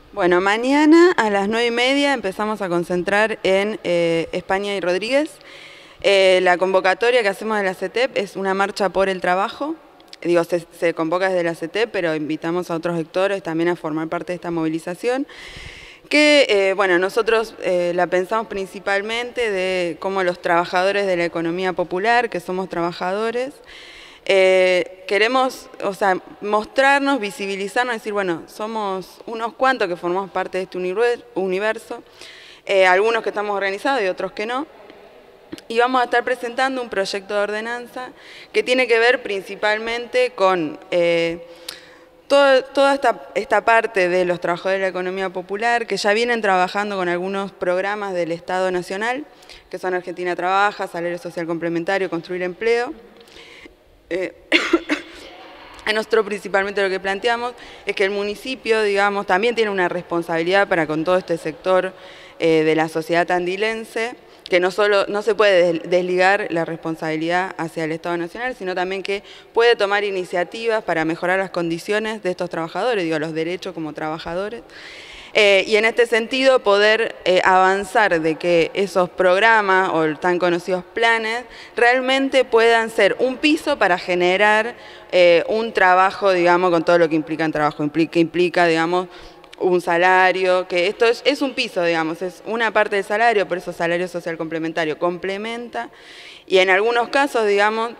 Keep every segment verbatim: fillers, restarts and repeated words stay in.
Bueno, mañana a las nueve y media empezamos a concentrar en eh, España y Rodríguez. Eh, la convocatoria que hacemos de la C E T E P es una marcha por el trabajo. Digo, se, se convoca desde la C E T E P, pero invitamos a otros sectores también a formar parte de esta movilización. Que, eh, bueno, nosotros eh, la pensamos principalmente de cómo los trabajadores de la economía popular, que somos trabajadores, Eh, queremos, o sea, mostrarnos, visibilizarnos, decir, bueno, somos unos cuantos que formamos parte de este universo, eh, algunos que estamos organizados y otros que no, y vamos a estar presentando un proyecto de ordenanza que tiene que ver principalmente con eh, todo, toda esta, esta parte de los trabajadores de la economía popular que ya vienen trabajando con algunos programas del Estado Nacional, que son Argentina Trabaja, Salario Social Complementario, Construir Empleo. Eh, a nosotros principalmente lo que planteamos es que el municipio, digamos, también tiene una responsabilidad para con todo este sector eh, de la sociedad tandilense, que no solo no se puede desligar la responsabilidad hacia el Estado Nacional, sino también que puede tomar iniciativas para mejorar las condiciones de estos trabajadores, digo, los derechos como trabajadores. Eh, y en este sentido poder eh, avanzar de que esos programas o tan conocidos planes realmente puedan ser un piso para generar eh, un trabajo, digamos, con todo lo que implica en trabajo, implica, que implica, digamos, un salario, que esto es, es un piso, digamos, es una parte del salario, por eso salario social complementario complementa, y en algunos casos, digamos,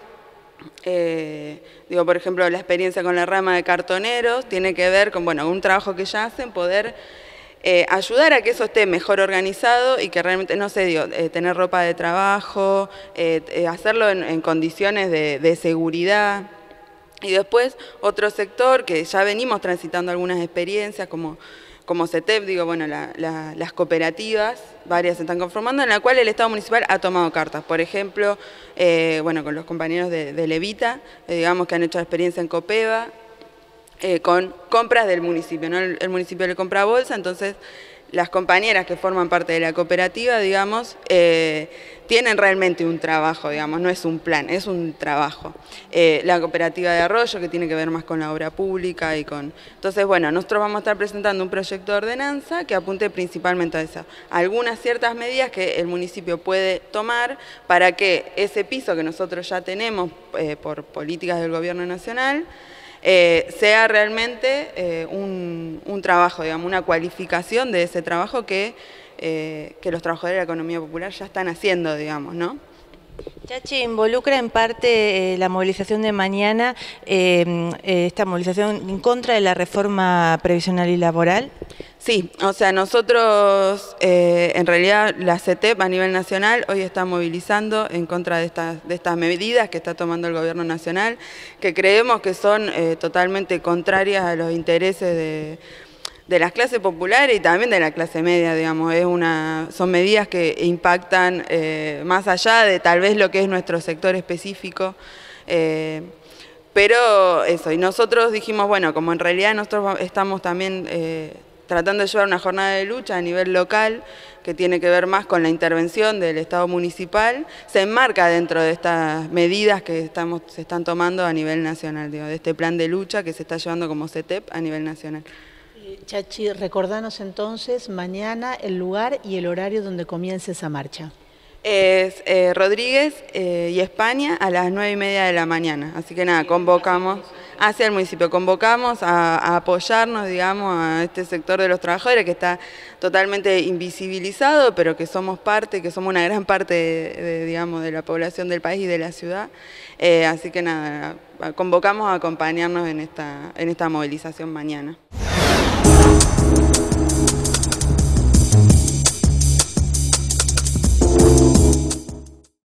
Eh, digo, por ejemplo, la experiencia con la rama de cartoneros tiene que ver con, bueno, un trabajo que ya hacen, poder eh, ayudar a que eso esté mejor organizado y que realmente, no sé, digo, eh, tener ropa de trabajo, eh, eh, hacerlo en, en condiciones de, de seguridad. Y después otro sector que ya venimos transitando algunas experiencias como... como C E T E P, digo, bueno, la, la, las cooperativas, varias se están conformando, en la cual el Estado Municipal ha tomado cartas. Por ejemplo, eh, bueno, con los compañeros de, de Levita, eh, digamos que han hecho la experiencia en Copeva, eh, con compras del municipio, ¿no? El, el municipio le compra bolsa, entonces las compañeras que forman parte de la cooperativa, digamos, eh, tienen realmente un trabajo, digamos, no es un plan, es un trabajo. Eh, la cooperativa de Arroyo, que tiene que ver más con la obra pública y con... Entonces, bueno, nosotros vamos a estar presentando un proyecto de ordenanza que apunte principalmente a eso. Algunas ciertas medidas que el municipio puede tomar para que ese piso que nosotros ya tenemos eh, por políticas del gobierno nacional, Eh, sea realmente eh, un, un trabajo, digamos, una cualificación de ese trabajo que, eh, que los trabajadores de la economía popular ya están haciendo, digamos, ¿no? Chachi, ¿involucra en parte eh, la movilización de mañana, eh, eh, esta movilización en contra de la reforma previsional y laboral? Sí, o sea, nosotros, eh, en realidad, la C E T E P a nivel nacional hoy está movilizando en contra de estas, de estas medidas que está tomando el gobierno nacional, que creemos que son eh, totalmente contrarias a los intereses de, de las clases populares y también de la clase media, digamos. Es una, son medidas que impactan eh, más allá de tal vez lo que es nuestro sector específico. Eh, pero eso, y nosotros dijimos, bueno, como en realidad nosotros estamos también... Eh, tratando de llevar una jornada de lucha a nivel local, que tiene que ver más con la intervención del Estado municipal, se enmarca dentro de estas medidas que estamos, se están tomando a nivel nacional, digo, de este plan de lucha que se está llevando como C E T E P a nivel nacional. Chachi, recordanos entonces mañana el lugar y el horario donde comience esa marcha. Es eh, Rodríguez eh, y España a las nueve y media de la mañana, así que nada, convocamos hacia el municipio, convocamos a, a apoyarnos, digamos, a este sector de los trabajadores que está totalmente invisibilizado, pero que somos parte, que somos una gran parte, de, de, digamos, de la población del país y de la ciudad, eh, así que nada, convocamos a acompañarnos en esta, en esta movilización mañana.